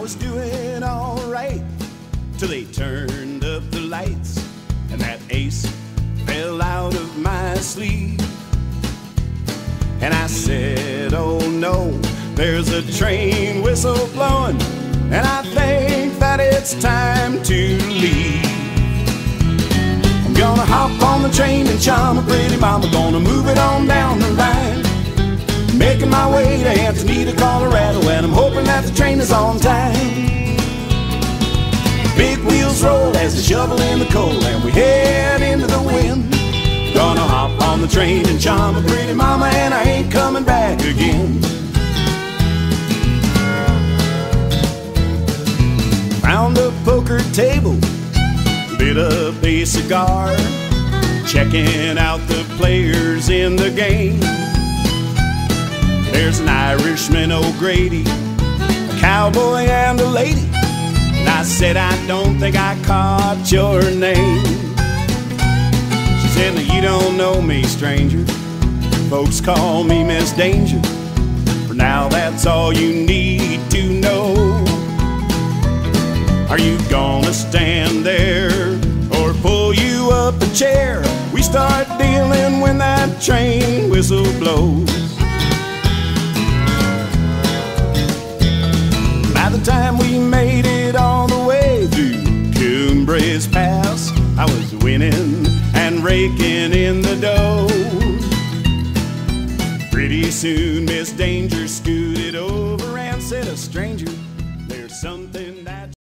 was doing all right till they turned up the lights and that ace fell out of my sleeve. And I said, oh no, there's a train whistle blowing, and I think that it's time to leave. I'm gonna hop on the train and Chama, pretty mama, gonna move it on down the line, making my way to Antonita, Colorado, and I'm hoping that the train is on time. Big wheels roll as they shovel in the coal and we head into the wind. Gonna hop on the train and Chama, pretty mama, and I ain't coming back again. Found a poker table, lit up a cigar, checking out the players in the game. There's an Irishman, O'Grady, a cowboy and a lady. And I said, I don't think I caught your name. She said, now you don't know me, stranger. Folks call me Miss Danger. For now, that's all you need to know. Are you gonna stand there or pull you up a chair? We start dealing when that train whistle blows. By the time we made it all the way through Cumbres Pass, I was winning and raking in the dough. Pretty soon Miss Danger scooted over and said, a stranger